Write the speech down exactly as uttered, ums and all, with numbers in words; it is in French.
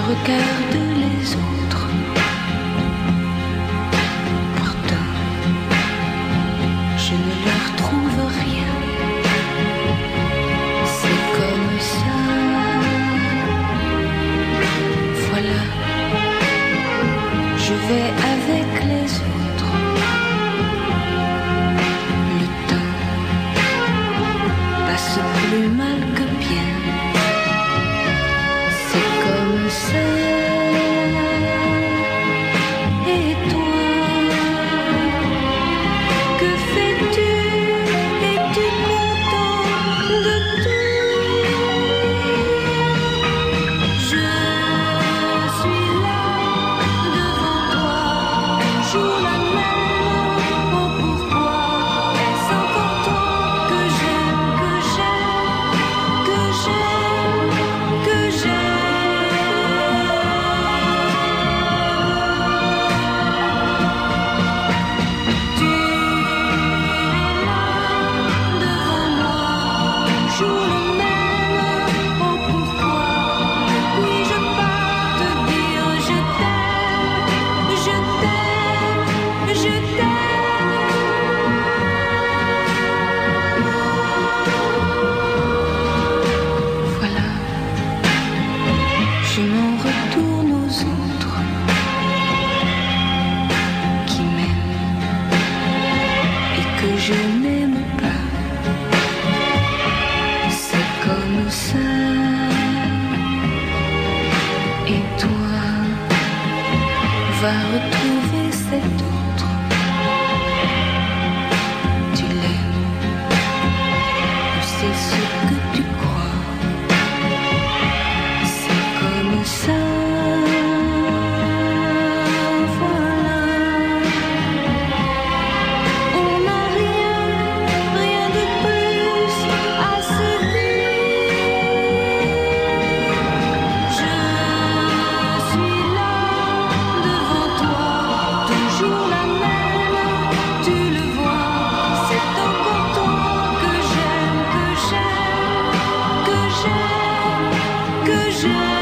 regarde les autres. Pourtant, je ne leur trouve rien. C'est comme ça. Voilà, je vais avec les autres. Le temps passe plus mal que bien. C'est comme ça. Et toi, que fais-tu? Es-tu content de tout? Je suis là devant toi, toujours la même. Oh, pourquoi est-ce encore toi que j'aime, que j'aime, que j'aime, que j'aime? Tu es là devant moi, toujours le même. Oh, pourquoi puis-je pas te dire je t'aime, je t'aime, je t'aime? Voilà, je m'en retourne aux autres qui m'aiment et que je n'aime pas. C'est comme ça. Et toi, va retrouver cet autre. Tu l'aimes, ou c'est ce que tu crois. C'est comme ça. Voilà, on n'a rien, rien de plus à se dire. Je suis là devant toi, toujours la même. Tu le vois, c'est encore toi que j'aime, que j'aime, que j'aime, que j'aime.